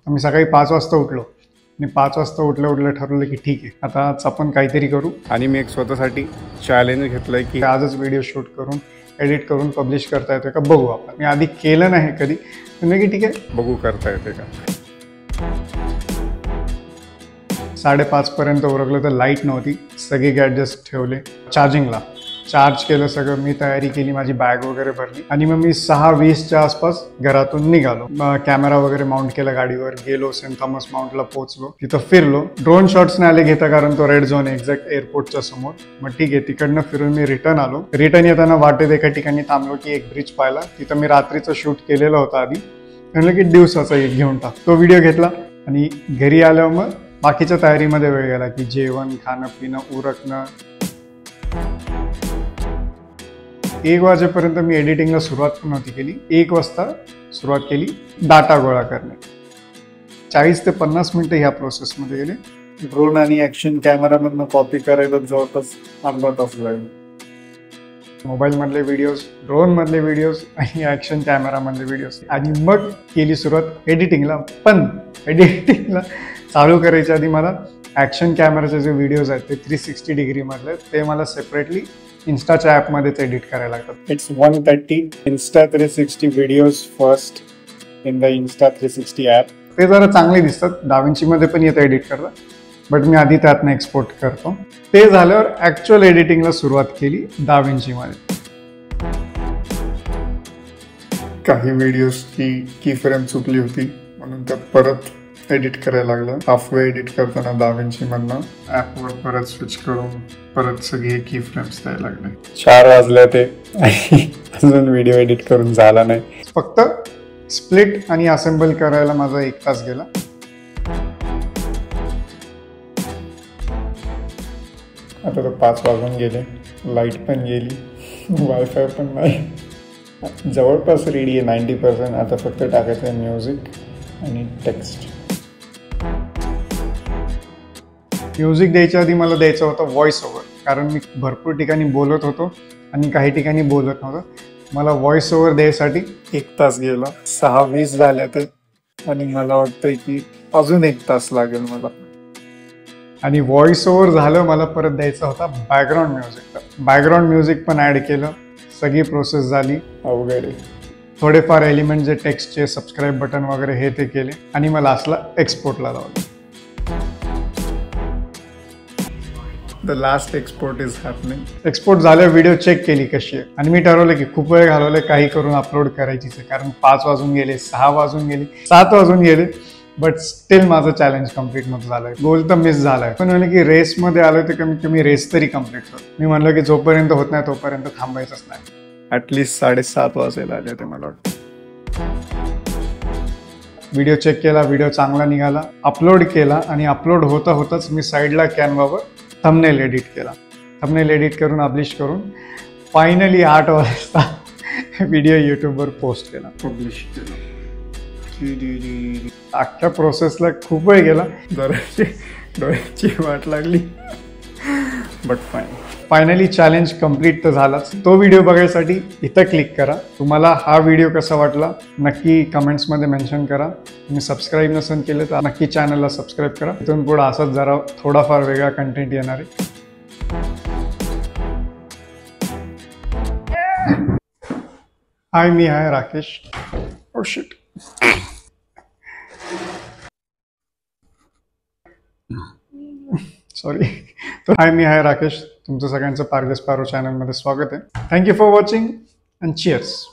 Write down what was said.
मी सकाळी 5 वाजता उठलो आणि 5 वाजता उठलं ठरवलं की ठीक आहे, आता आज आपण काहीतरी करू. आणि मी एक स्वतःसाठी चॅलेंज घेतलंय की आजच व्हिडिओ शूट करून एडिट करून पब्लिश करता येतोय का बघू आपण. मी आधी केलं नाही कधी, म्हणजे की ठीक आहे बघू करता येते का. 5:30 पर्यंत उरकलं तर लाईट नव्हती. सगळे गॅजेट्स ठेवले चार्जिंगला, चार्ज केलं सगळं. मी तयारी केली, माझी बॅग वगैरे भरली आणि मग मी 6:20च्या आसपास घरातून निघालो. कॅमेरा वगैरे माउंट केला गाडीवर, गेलो सेंट थॉमस माउंटला पोहोचलो. तिथं फिरलो. ड्रोन शॉट्स नाही आले घेता कारण तो रेड झोन एक्झॅक्ट एअरपोर्टच्या समोर. मग ठीक आहे, तिकडनं फिरून मी रिटर्न आलो. रिटर्न येताना वाटेत एका ठिकाणी थांबलो की एक ब्रिज पाहिला. तिथं मी रात्रीचं शूट केलेलं होतं आधी, म्हणलं की दिवसाचा एक घेऊन टाक. तो व्हिडिओ घेतला आणि घरी आल्यावर मग बाकीच्या तयारीमध्ये वेळ गेला की जेवण, खाणं पिणं, उरकणं. 1 वाजेपर्यंत मी एडिटिंगला सुरुवात पण नव्हती केली. 1 वाजता सुरुवात केली डाटा गोळा करणे. 40 ते 50 मिनिटं ह्या प्रोसेसमध्ये गेले. ड्रोन आणि ॲक्शन कॅमेरामधनं कॉपी करायला जवळपास अर्धा तास लागला. मोबाईलमधले व्हिडिओज, ड्रोनमधले व्हिडिओज आणि ॲक्शन कॅमेरामधले व्हिडिओज. आणि मग केली सुरुवात एडिटिंगला. पण एडिटिंगला चालू करायच्या आधी मला ॲक्शन कॅमेराचे जे व्हिडिओज आहेत ते 360 डिग्रीमधले, ते मला सेपरेटली इन्स्टाच्या ॲपमध्येच एडिट करायला लागतात. It's 130 Insta 360 videos first in the Insta 360 app. ते जरा चांगले दिसतात, डाविंचीमध्ये पण येतं एडिट करता, बट मी आधी त्यातनं एक्सपोर्ट करतो. ते झाल्यावर ॲक्च्युअल एडिटिंगला सुरुवात केली डाविंचीमध्ये. काही व्हिडिओजची की फ्रेम चुकली होती म्हणून त्या परत एडिट करायला लागलं. हाफवे एडिट करताना डाविंचीमधनं ॲपवर परत स्विच करून परत सगळे की फ्रेम्स द्यायला लागले. 4 वाजले ते अजून व्हिडिओ एडिट करून झाला नाही. फक्त स्प्लिट आणि असेंबल करायला माझा 1 तास गेला. आता तर 5 वाजून गेले, लाईट पण गेली, वायफाय पण नाही. जवळपास रेडी आहे 90%. आता फक्त टाकायचं आहे म्युझिक आणि टेक्स्ट. म्युझिक द्यायच्या आधी मला द्यायचं होतं व्हॉइस ओव्हर, कारण मी भरपूर ठिकाणी बोलत होतो आणि काही ठिकाणी बोलत नव्हतं. मला व्हॉइस ओव्हर द्यायसाठी 1 तास गेला. 6:20 झाल्या तर, आणि मला वाटतंय की अजून 1 तास लागेल मला. आणि व्हॉइस ओव्हर झालं, मला परत द्यायचा होता बॅकग्राऊंड म्युझिक. बॅकग्राऊंड म्युझिक पण ॲड केलं. सगळी प्रोसेस झाली. अवघड आहे. थोडेफार एलिमेंट जे टेक्स्टचे, सबस्क्राईब बटन वगैरे हे ते केले आणि मला असला एक्सपोर्टला लावलं. The last export is happening. एक्सपोर्ट झाल्यावर व्हिडिओ चेक केली कशी आहे, आणि मी ठरवलं की खूप वेळ घालवले काही करून अपलोड करायचीच आहे, कारण 5 वाजून गेले, 6 वाजून गेले, 7 वाजून गेले, बट स्टील माझं चॅलेंज कम्प्लीट मध्ये झालंय. गोल तर मिस झालाय, पण म्हणलं की रेसमध्ये आलो तर कमीत कमी रेस तरी कम्प्लीट करू. मी म्हणलं की जोपर्यंत होत नाही तोपर्यंत थांबायचंच नाही. ॲटलिस्ट 7:30 वाजायला आले ते मला वाटतं. व्हिडिओ चेक केला, व्हिडिओ चांगला निघाला, अपलोड केला, आणि अपलोड होताच मी साईडला कॅनवावर थंबनेल एडिट केला. थंबनेल एडिट करून पब्लिश करून फायनली 8 वाजता व्हिडिओ यूट्यूबवर पोस्ट केला, पब्लिश केला. अख्ख्या प्रोसेसला खूप वेळ गेला, जराशी डोळ्याची वाट लागली, बट फायनली चॅलेंज कम्प्लीट तर झालाच. तो व्हिडिओ बघायसाठी इथं क्लिक करा. तुम्हाला हा व्हिडिओ कसा वाटला नक्की कमेंट्समध्ये मेन्शन करा. तुम्ही सबस्क्राईब नसेल केलं तर नक्की चॅनलला सबस्क्राईब करा. इथून पुढे असाच जरा थोडाफार वेगळा कंटेंट येणार आहे. हाय, मी आहे Rakesh. Oh shit. Sorry. Hi, मी आहे राकेश. तुमचं सगळ्यांचं पारदेस पारो चॅनलमध्ये स्वागत आहे. Thank you for watching and cheers.